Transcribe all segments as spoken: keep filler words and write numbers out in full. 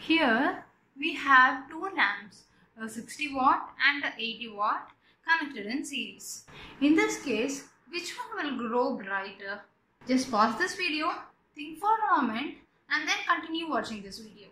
Here we have two lamps, a sixty watt and a eighty watt, connected in series. In this case, which one will grow brighter? Just pause this video, think for a moment and then continue watching this video.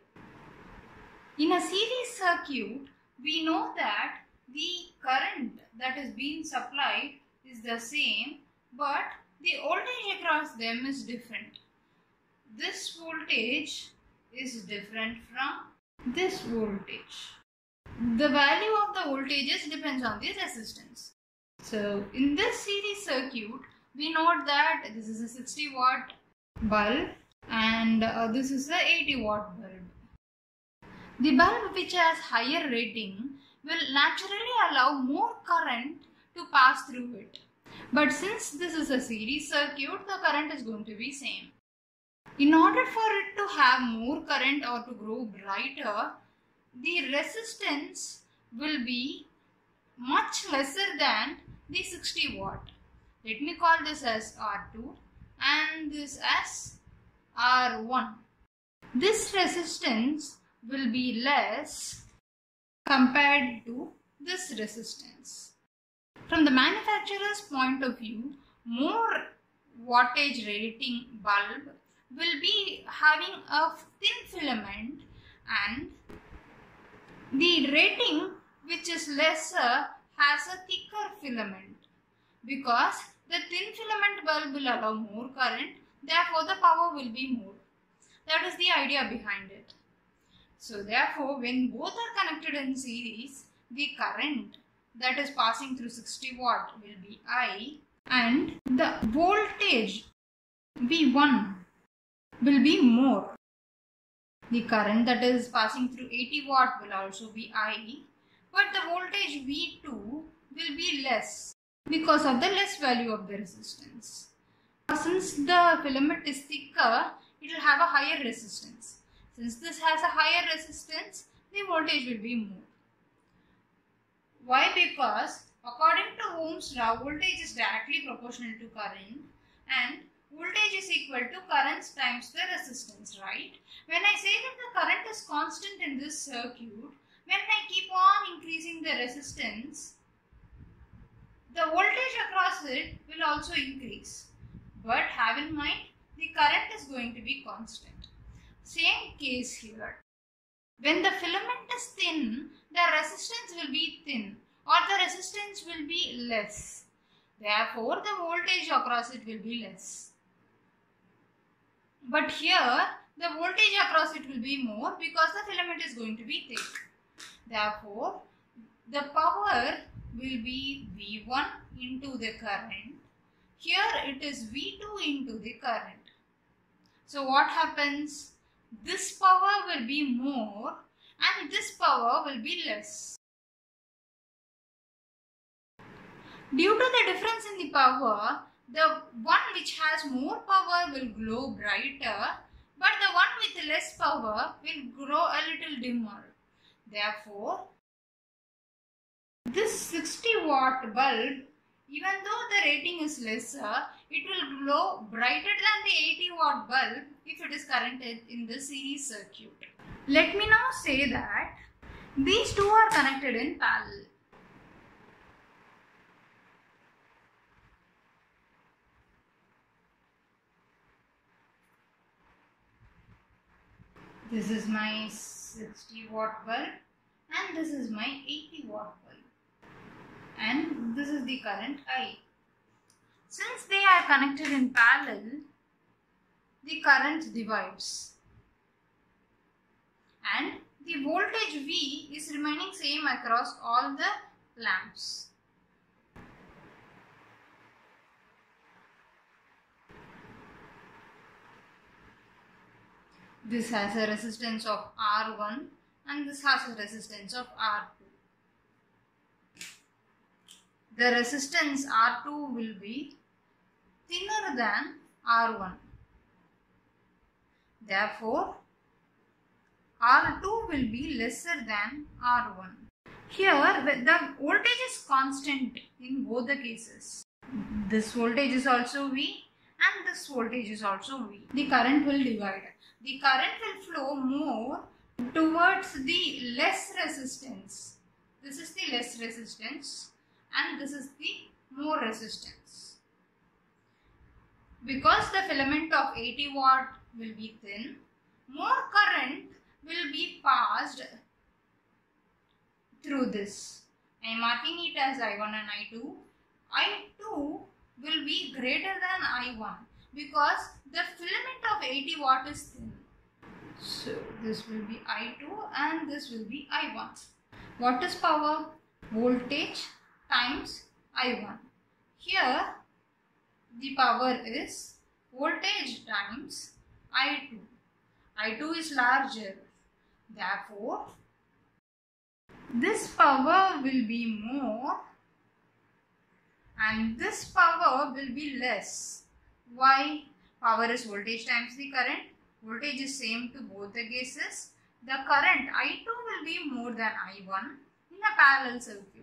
In a series circuit, we know that the current that is being supplied is the same, but the voltage across them is different. This voltage is different from this voltage. The value of the voltages depends on the resistance. So in this series circuit, we note that this is a sixty watt bulb and uh, this is a eighty watt bulb. The bulb which has higher rating will naturally allow more current to pass through it. But since this is a series circuit, the current is going to be same. In order for it to have more current or to grow brighter, the resistance will be much lesser than the sixty watt. Let me call this as R two and this as R one. This resistance will be less compared to this resistance. From the manufacturer's point of view, more wattage rating bulb will be having a thin filament, and the rating which is lesser has a thicker filament, because the thin filament bulb will allow more current, therefore the power will be more. That is the idea behind it. So therefore, when both are connected in series, the current that is passing through sixty watt will be I and the voltage V one will be more. The current that is passing through eighty watt will also be I, but the voltage V two will be less because of the less value of the resistance. Since the filament is thicker, it will have a higher resistance. Since this has a higher resistance, the voltage will be more. Why? Because according to Ohm's law, voltage is directly proportional to current and voltage is equal to current times the resistance, right? When I say that the current is constant in this circuit, when I keep on increasing the resistance, the voltage across it will also increase. But have in mind, the current is going to be constant. Same case here. When the filament is thin, the resistance will be thin or the resistance will be less. Therefore, the voltage across it will be less. But here, the voltage across it will be more because the filament is going to be thick. Therefore, the power will be V one into the current. Here it is V two into the current. So what happens? This power will be more and this power will be less. Due to the difference in the power, the one which has more power will glow brighter, but the one with less power will grow a little dimmer. Therefore, this sixty watt bulb, even though the rating is lesser, it will glow brighter than the eighty watt bulb if it is connected in the series circuit. Let me now say that these two are connected in parallel. This is my sixty watt bulb and this is my eighty watt bulb. And this is the current I. Since they are connected in parallel, the current divides. And the voltage V is remaining same across all the lamps. This has a resistance of R one and this has a resistance of R two. The resistance R two will be thinner than R one. Therefore, R two will be lesser than R one. Here, the voltage is constant in both the cases. This voltage is also V and this voltage is also V. The current will divide. The current will flow more towards towards the less resistance. This is the less resistance and this is the more resistance. Because the filament of eighty watt will be thin, more current will be passed through this. I am marking it as I one and I two. I two will be greater than I one because the filament of eighty watt is thin. So this will be I two and this will be I one. What is power? Voltage times I one. Here the power is voltage times I two. I two is larger. Therefore, this power will be more and this power will be less. Why? Power is voltage times the current. Voltage is same to both the cases. The current I two will be more than I one in a parallel circuit.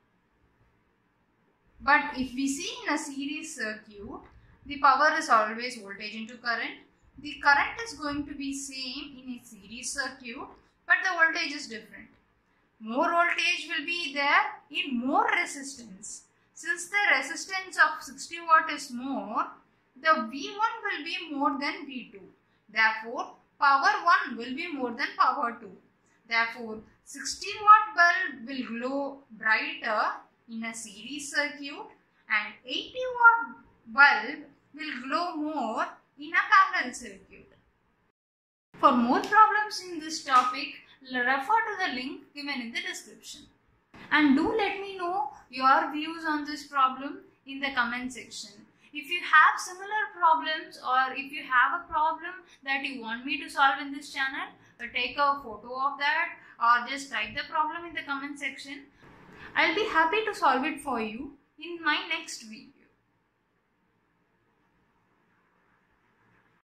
But if we see in a series circuit, the power is always voltage into current. The current is going to be same in a series circuit, but the voltage is different. More voltage will be there in more resistance. Since the resistance of sixty watt is more, the V one will be more than V two. Therefore, power one will be more than power two. Therefore, sixty watt bulb will glow brighter in a series circuit and eighty watt bulb will glow more in a parallel circuit. For more problems in this topic, refer to the link given in the description. And do let me know your views on this problem in the comment section. If you have similar problems or if you have a problem that you want me to solve in this channel, take a photo of that or just type the problem in the comment section. I'll be happy to solve it for you in my next video.